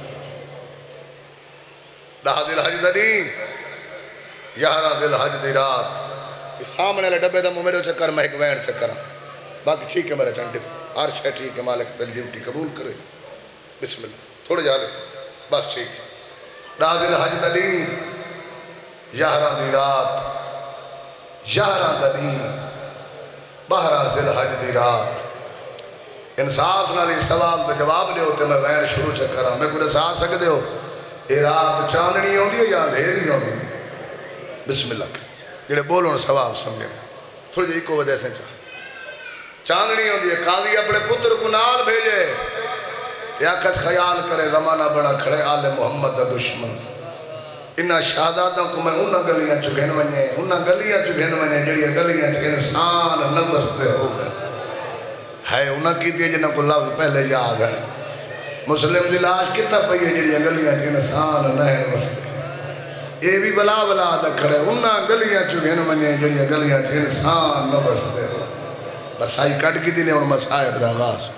دہا دل حج دنی یہاں دل حج دی رات اس سامنے لے ڈبے دا مو میرے چکر میں ایک وین چکر باقی ٹھیک ہے میرا چنڈی ہر شے ٹھیک ہے مالک تن ڈیوٹی قبول کرے بسم اللہ تھوڑے جا لے بس ٹھیک ہے دل حج دنی یہاں دی رات یہاں دنی بہرہ ذل حج دی رات انصاف نالی سوال دے جواب لے ہوتے میں وین شروع چکرہ میں کو نسا سکتے ہو اے رات چاندنی ہوندی ہے یا اندھیری ہوندی بسم اللہ جڑے بولو سواب سمجھے تھوڑی جی کو وجہ سے چاہ چاندنی ہوندی ہے قاضی اپنے پتر کو نال بھیجے یا کس خیال کرے زمانہ بڑا کھڑے آل محمد دا دشمن انہا شہاداتوں کو میں انہا گلیاں چکھن ونجے انہا گلیاں چکھن ونجے جڑی گلیاں چکھن انسان نفس دے ہو گئے ہے انہا کی دیئے جنہاں کو لفظ پہلے یاد ہے مسلم دی لاش کتا پہیے جڑی گلیاں چکھن انسان نفس دے یہ بھی بلا بلا دا کھڑے انہا گلیاں چکھن ونجے جڑی گلیاں چکھن انسان نفس دے ہو بس آئی کٹ کی دینے ان مسائب دا آغاز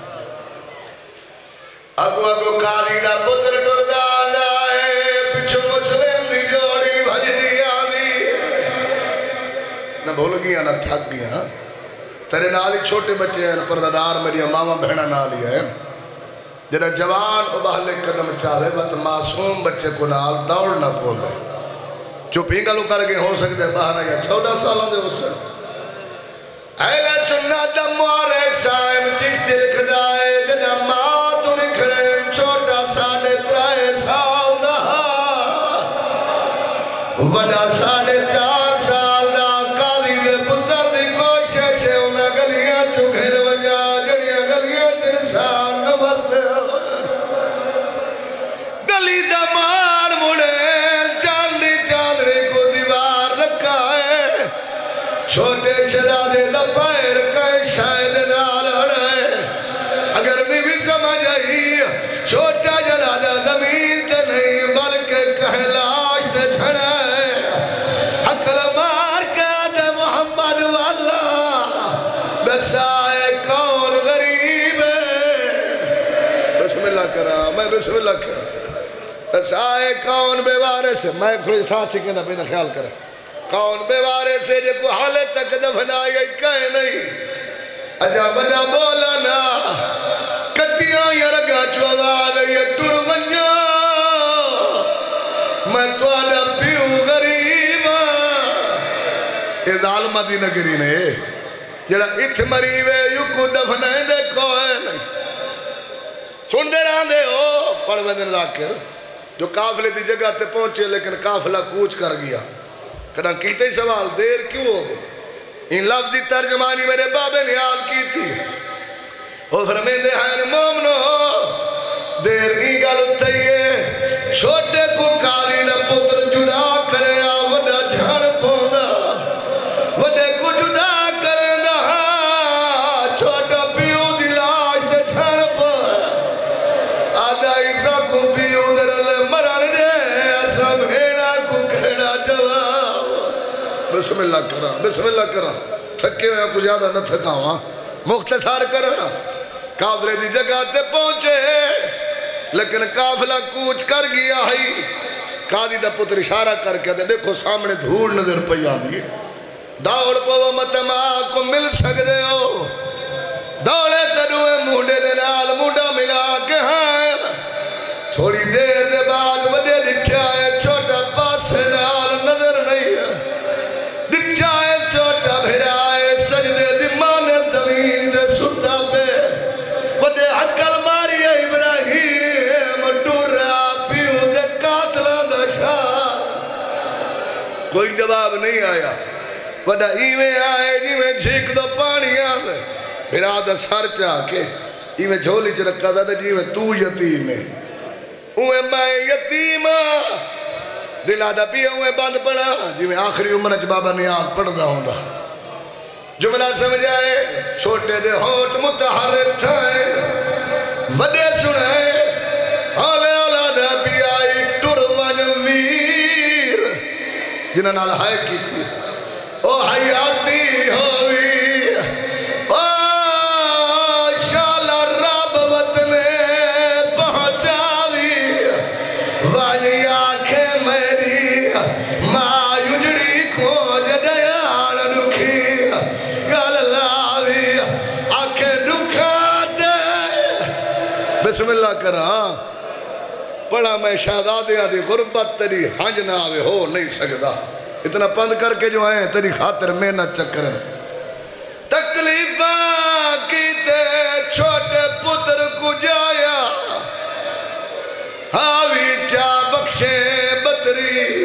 اگو اگو کالی دا پتر ٹر دا جائے پچھو مسلم دی جوڑی بھج دی آدھی نہ بھول گیا نہ تھک گیا تیرے نالی چھوٹے بچے ہیں پردادار میری ماما بہنہ نالی ہے جنہ جوان ابہلے قدم چاہے بات معصوم بچے کو نال دوڑ نہ پول دے جو پینگلو کر کے ہو سکتے باہر یا چودہ سالوں دے اس سے اہلے سننا دموارے سائم چیز دل کھدائے جنہ ماں تو نکھڑے چھوٹا ساڑھے ترائے سال دہا وڈا ساڑھے چار سال دا قاضی دے پتر دی کوشش ہے انہا گلیاں چکھر وجہ جڑیاں گلیاں ترسان نبرد گلی دا مار مڑے چاندی چاندی کو دیوار رکھا ہے چھوٹے شہزادے دا پیر کئے شاید نال اڑے اگر نہیں بھی سمجھ آئی چھوٹا جلادہ زمین تے نہیں بلکہ کہیں لاش تے چھڑے عقل مار کے دے محمد والا بسائے کون غریب ہے بسم اللہ کرا میں بسم اللہ کرا بسائے کون بے وارث ہے میں تھوڑی ساتھ سکھیں دا پیدا خیال کریں کون بے وارے سے جو کو حالے تک دفنائی کہے نہیں اجا بجا بولا نا کٹیاں یا رگا چواد یہ ٹر منجا میں تو آجا پیوں غریبا یہ ظالمہ دی نگری نے جڑا اتھ مریوے یو کو دفنائیں دے کوئے نہیں سن دے رہاں دے ہو پڑھ ویدن ذاکر جو قافلے دی جگہ تے پہنچے لیکن قافلہ کوچ کر گیا کہنا کیتے ہی سوال دیر کیوں ہو گئے ان لفظ دی ترجمانی میرے بابے نے حال کی تھی وہ فرمین دے ہیں مومنو دیر ہی گل اتھائیے چھوٹے کو کالی نہ پتر جدا کرے آ وڈا جھڑ پوندا وڈے کو جدا کرے دا چھوٹا پیو دی لاش دے جھڑ پوندا آدھا عیسیٰ کو پیو درل مرن دے سب ہیڑا کو کھڑا جواب بسم اللہ کرا بسم اللہ کرا تھکے ہوئے کو زیادہ نہ تھکا ہوا مختصر کرا قافلے دی جگہ تے پہنچے لیکن قافلہ کوچ کر گیا ہی قاضی دا پتر اشارہ کر کے دے دیکھو سامنے دھول نظر پہ آدھی دوڑ پو متما کو مل سکتے ہو دولے تنوے مونڈے دے نال مونڈا ملا کے ہائے تھوڑی دیر دے بعد وڈے ڈٹھا ہے چھوٹا پاسے نال نظر نہیں ہے ڈٹھا ہے چھوٹا بھیڑا ہے سجدے دمانے زمین دے ستا پہ وڈے حقل ماری ہے ابراہیم ڈورا پیوں دے قاتلان دا شاہ کوئی جواب نہیں آیا وڈا ایویں آئے جیویں جھیک دو پانی آئے بھیڑا دا سر چاہ کے ایویں جھولی چ رکھا تھا جیویں تو یتیم ہے اوے میں یتیم دل آدھا پیا اوے بند پڑا جی میں آخری عمر اچ بابا نیاز پڑھدا ہوندا جملہ سمجھائے چھوٹے دے ہوٹ متحرک تھائے وڈے سنائے حالے اولادہ پیائی ٹرمن ویر جنہاں نال ہائے کی تھی او حیاتی ہوئی بسم اللہ کرا پڑھا میں شہزادیاں دی غربت تیری ہنج نہ آوے ہو نہیں سکتا اتنا پند کر کے جو آئے تیری خاطر میں نہ چکر تکلیفاں کیتے چھوٹے پتر کو جایا ہاوی چا بخشے بطری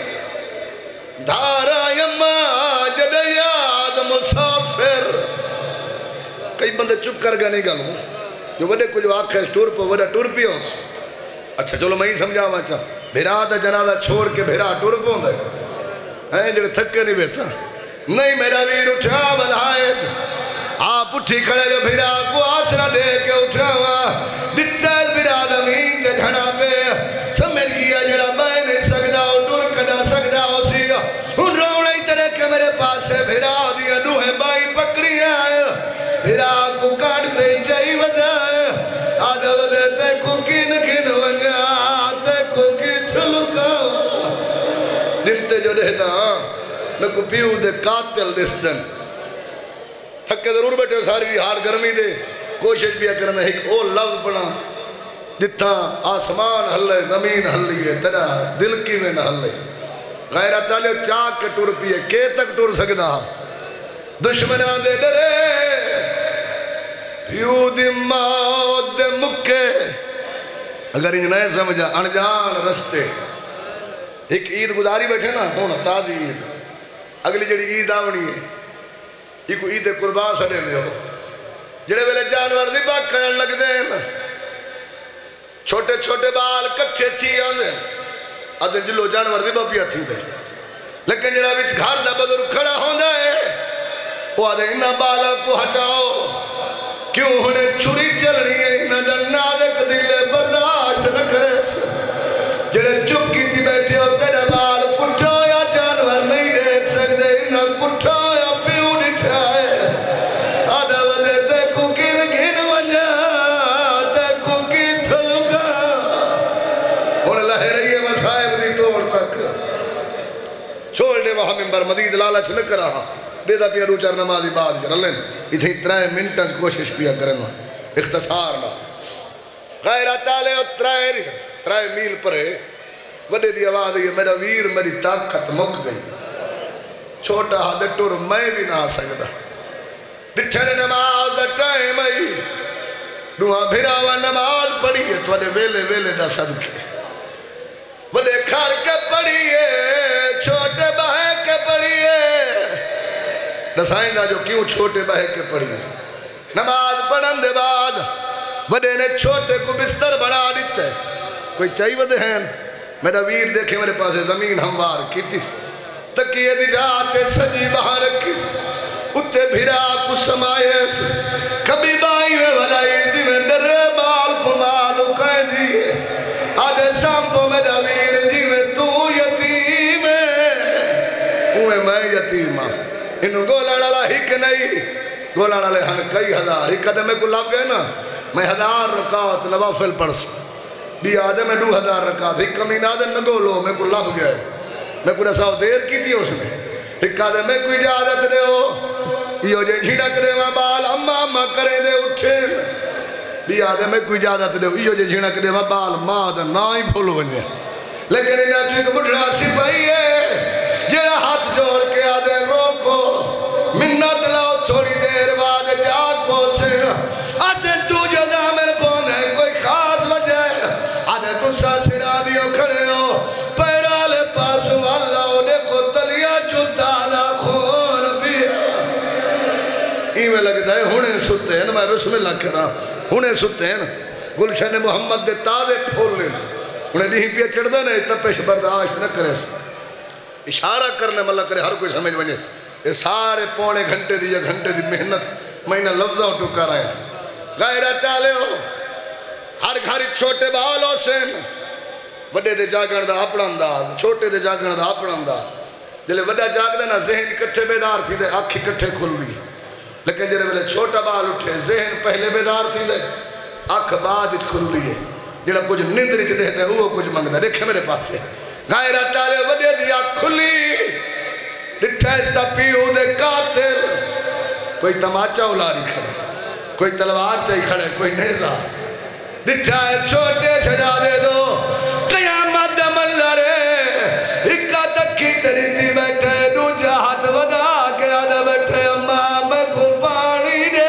دھارا یما جڑے یاد مسافر کئی بندے چپ کر گیا نہیں گلوں جو وڈے کو جو آنکھ ہے ٹور پہ وڈا ٹور پی ہوں اچھا چلو میں ہی سمجھا ہوا چاہ بھیرا دا جنازہ چھوڑ کے بھیرا ٹور پہ ہوں دے ہیں جڑے تھکے نہیں بیتا نہیں میرا ویر اٹھا بلائے آپ اٹھی کھڑے جو بھیرا کو آسرا دے کے اٹھا ہوا ڈٹا ہے بھیرا زمین کے گھڑا پہ سمجھ گیا جڑا میں نہیں سکتا ہو ٹور کنا سکتا ہو سی ان روڑے ہی طرح کے میرے پاس سے بھیرا دیا دوہے بائی پکڑی آئے بھیرا کو کاٹ دے چاہی وجہ آدھا ودے تے کو کین کین ونیا تے کو کی چھلکا دنتے جو رہتا میں کو پیو دے قاتل دس دن تھکے ضرور بیٹھے ساری ہار گرمی دے کوشش بھی کرنا ایک او لفظ بنا جتھا آسمان ہلے زمین ہلیے تیرا دل کی میں نہ ہلے غیرت علیہ چاک کے ٹور پیے کے تک ٹور سکتا دشمنہ دے ڈرے پیو دی موت دے مکے اگر انہیں نہیں سمجھا انجان رستے ایک عید گزاری بیٹھے نا ہونا تازی عید اگلی جڑی عید آونی ہے یہ کو عید قربان سڑے دے ہو جڑے ویلے جانور دی باک کرن لگ دے چھوٹے چھوٹے بال کچھے تھی آندے آدھے جلو جانور دی باپی تھی دے لیکن جڑا وچ گھر دا بدر کھڑا ہوندہ ہے وہ آدھے انہا بالا کو ہٹاؤ کیوں انہیں چھری چلنی ہے انہا جنادک دلے برداشت نہ کرے جڑے چپ کی تھی بیٹھے ہو تیرے بال کٹھا یا جانور نہیں دیکھ سکتے انہا کٹھا یا پیو نٹھائے آدھا ودے تے کو کن کن ونجا تے کو کی تھلگا انہیں لہے رہی ہے مسائب دی توڑ تک چھوڑ دے وہاں ممبر مدید لالچ نہ کر رہا دے دا پیا روچار نمازی بعد کر لیں اتنی ترائے منٹاں کوشش پیا کرنا اختصار نہ غیرت آلے اور ترائے ترائے میل پرے وڈے دی آواز ہے میرا ویر میری طاقت مک گئی چھوٹا ہاتھ ٹور میں بھی نہ آ سکتا ڈٹھنے نماز دا ٹائم آئی دعا بھراوا نماز پڑھی ہے تو ویلے ویلے دا صدقے وڈے کھار کے پڑھی ہے چھوٹے بہے کے پڑھی ہے نسائیں دا جو کیوں چھوٹے بہے کے پڑھی ہے نماز پڑھن دے بعد وڈے نے چھوٹے کو بستر بڑھا دیتا ہے کوئی چاہی ودے ہیں میرا ویر دیکھے میرے پاس زمین ہموار کی تیس تکیے دی جاتے سجی باہر رکھیس اتے بھیرا کو سمائیس کبھی بائی میں ولائی دی میں ڈرے بال کو مالو کہہ دیئے آدھے سامپو میرا ویر جی میں تو یتیم ہے اوہ میں یتیم ہاں انہوں گولانا لا ہک نہیں گولانا لے ہن کئی ہزار ہی قدمے کو لاب گئے نا میں ہزار رکعت نوافل پڑھ سا بھی آدھے میں دو ہزار رکعت ہی کمین آدھے نگو لو میں کو لاب گئے میں کو رساو دیر کی تھی اس نے ایک آدھے میں کوئی اجازت دے ہو یہ جے جھڑک دے ماں بال اما اما کرے دے اٹھے بھی آدھے میں کوئی اجازت دے یہ جے جھڑک دے ماں بال ماں دا نا ہی بھول ونجے لیکن انہاں جو ایک بڑھڑا سپاہی ہے جڑا ہاتھ جوڑ کے آدھے روکو منت لاؤ تھوڑی دیر بعد جاگ پہنچے آدھے تو جزا میں پونے کوئی خاص وجہ ہے آدھے تو ساسرا دیو کھڑے ہو پیرالے پاسو اللہ انہیں کو تلیا چوتانا خون پیا ایمیں لگتا ہے ہونے ستے ہیں میں بسم اللہ کرا ہونے ستے ہیں گلشن محمد دے تاوے پھول لیں انہیں نہیں پیا چڑھ دے نہیں تپش برداشت نہ کرے اشارہ کرنے ملہ کرے ہر کوئی سمجھ بنجے یہ سارے پونے گھنٹے دی یا گھنٹے دی محنت میں انہیں لفظہ اٹھو کر آیا غیرہ چالے ہو ہر گھاری چھوٹے بالوں سے وڈے دے جاگن دا اپنا انداز چھوٹے دے جاگن دا اپنا انداز جلے وڈا جاگ دے نا ذہن کٹھے بیدار تھی دے آنکھی کٹھے کھل دی لیکن جلے ویلے چھوٹا بال اٹھے ذہن پہلے بیدار تھی دے آنکھ بعد اچھ کھل دیئے جڑا کچھ نندری چھ دیتے وہ کچھ منگتا دیکھے میرے پاس سے غیرہ چالے وڈے دیا کھلی ڈٹھیستا پیو دے قاتل کوئی تماچا اولاری کھڑے کوئی تلوار چاہی کھڑے کوئی نیزہ ڈٹھائے چھوٹے چھجا دے دو قیامت دا منظر ہے اکا تکی تری تھی بیٹھے دو جہات ودا کے آدھا بیٹھے اماں میں کو پانی دے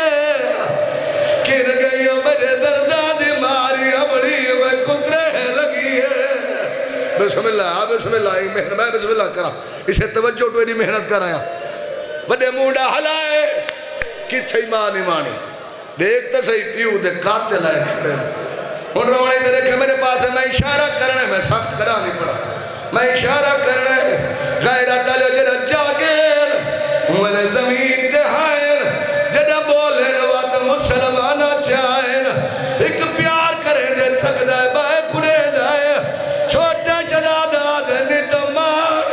گر گئی ہو میرے دردہ دی ماری امڑی میں کترے لگی ہے بسم اللہ بسم اللہ میں بسم اللہ کرا اسے توجہ تو انہی محنت کر آیا وڈے موڈا حلائے کی تھی مانی مانی دیکھتا صحیح پیو دے قاتل آئے کھڑے ان روڑے دے دیکھے میرے پاس ہے میں اشارہ کرنے میں سخت کرا نہیں پڑا میں اشارہ کرنے غیرہ تلے جڑا جاگیر ملے زمین تے ہائر جڑا بولے روات مسلمانہ چاہر ایک پیار کرے دے تھک دائے بائے کھڑے دائے چھوٹا چلا دا دے نتمار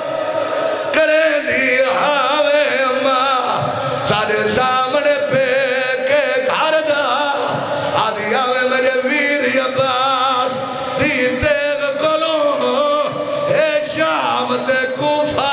کرے دی ہاوے اماں سارے سامنے پہ کے گھر دا آدھی آوے میرے ویر عباس دی دیغ کلوں اے شام تے کوفہ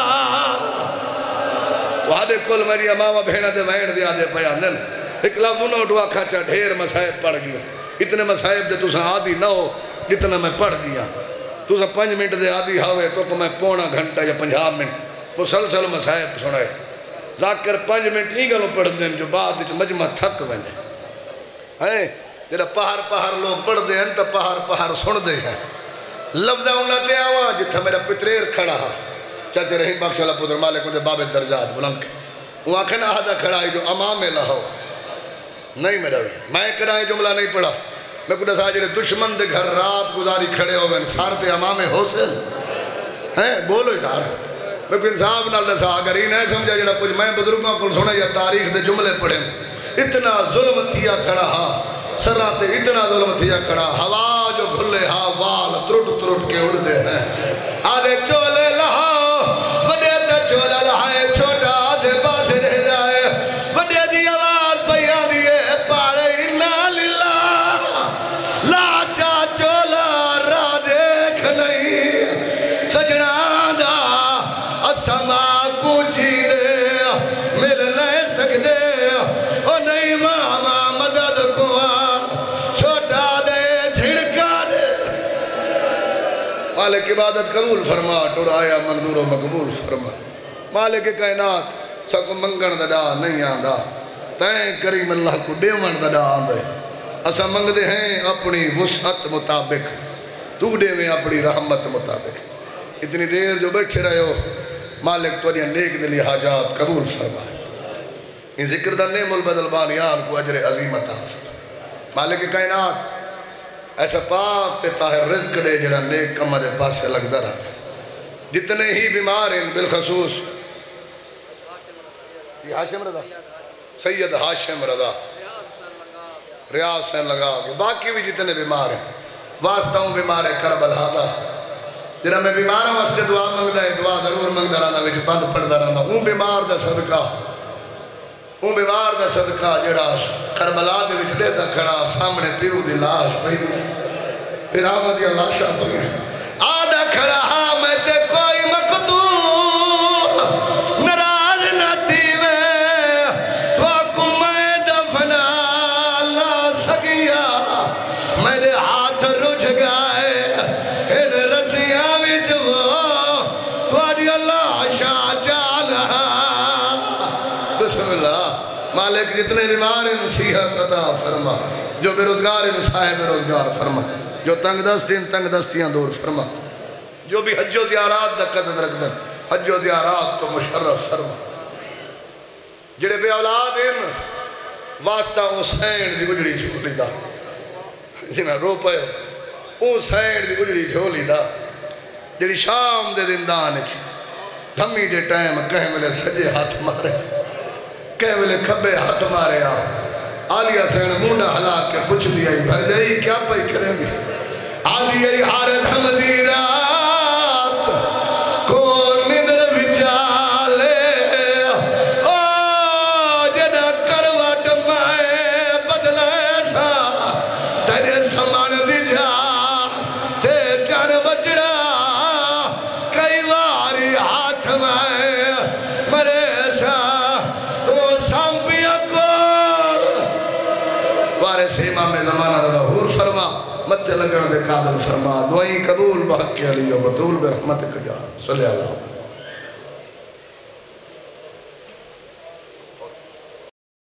تو آدھے کل میری امامہ بھیڑا دے وین دے آدھے پیاندن ایک لفظ انہوں ڈوا کھاچا ڈھیر مسائب پڑھ گیا اتنے مسائب دے تو سا آدھی نہ ہو جتنا میں پڑھ گیا تو سا پنج منٹ دے آدھی ہاوے تو کہ میں پونا گھنٹہ یا پنجاب منٹ مسلسل مسائب سنائے ذاکر پنج منٹ نہیں گلوں پڑھ دیں جو بعد اچھ مجمع تھک ویندے ہیں جیرا پہر پہر لوگ پڑھ دیں تا پہر پہر سن دے ہیں لفظہ انہاں دے آوا جتھا میرا پتریر کھڑا ہا چاچے رحیم باکش اللہ پدر مالک دے باب درجات بلنک وہ آنکھنا آدھا کھڑا ہے جو امام لہو نہیں میرا بھی میں کرائے جملہ نہیں پڑھا میں کچھ ساجر دشمن دے گھر رات گزاری کھڑے ہو گئے سارتے امام حسین ہیں بولو یار میں کوئی انصاف نہ لسا اگر ہی نہیں سمجھا جڑا کچھ میں بزرگوں کو سنا یا تاریخ دے جملے پڑھیں اتنا ظلم تھیا کھڑا ہا سراتے اتنا ظلم تھیا کھڑا ہوا جو گھلے ہا وال ترٹ ترٹ کے اڑ دے ہیں آدھے چولے لہاؤ وڈے تا چولے لہائے چھوٹا آزے پاسے رہ جائے وڈے دی آواز پہیا دیئے پاڑے انہا للہ لاچا چولا را دیکھ نہیں سجنہ دا اسما کو جی دے مل لے سک دے او نہیں ماما مدد کو چھوٹا دے جھڑکا دے مالک عبادت قبول فرما ٹرایا منظور و مقبول فرما مالک کائنات سکو منگن دا نہیں آندہ تین کریم اللہ کو دیون دا آندے اسا منگ دے ہیں اپنی وسعت مطابق تو دے میں اپنی رحمت مطابق اتنی دیر جو بیٹھے رہے ہو مالک تو نیک دلی حاجات قبول فرما ان ذکر دا نعم البدل بانیان کو اجر عظیمت مالک کائنات ایسا پاک تے طاہر رزق دے جنہ نیک کم دے پاس سے لگ درہ جتنے ہی بیمار ہیں بالخصوص یہ حاشم رضا سید حاشم رضا ریاض سین لگا کے باقی بھی جتنے بیمار ہیں واسطہ ہوں بیمار ہے کربلا دا جنہ میں بیمار ہوں واسطے دعا منگدہ ہے دعا ضرور منگدہ رہنا ویچ بند پڑھ دا رہنا ہوں بیمار دا صدقہ ہوں بیمار دا صدقہ جڑا کربلا دے وچ دے دا کھڑا سامنے پیو دی لاش پہی دی پھر آمد یا لاشا پہی آدھا کھڑا ہاں میں تے کوئی مقتول نراز نہ تھی میں الحمدللہ مالک جتنے بیمار ہیں نصیحت عطا فرما، جو بے روزگار ہیں صاحب روزگار فرما، جو تنگ دست ہیں تنگ دستیاں دور فرما، جو بھی حج و زیارات دا قصد رکھ دن حج و زیارات تو مشرف فرما، جڑے بے اولاد ہیں واسطہ حسین دی گجڑی جھولی دا جنہاں رو پائے حسین دی گجڑی جھولی دا جڑی شام دے دندان دھمی دے ٹائم کہیں ملے سجے ہاتھ مارے کہیں ملے کھبے ہاتھ مارے آ آلیہ سین مونڈا حلا کے پوچھ دیا ہی بھائی دے کیا پائی کریں گے آلیہ ہی حارت حمدی رات کون مندر وچالے او جنہ کروٹ مائے بدلے سا تیرے سمان دی جا تے جان بچڑا کئی واری ہاتھ مائے مرے سا تو سامپیا کو وارث امام زمانہ ظہور فرما مت لگن دے قابل فرما دعائیں قبول بحق علی و بطول برحمت کجا صلی اللہ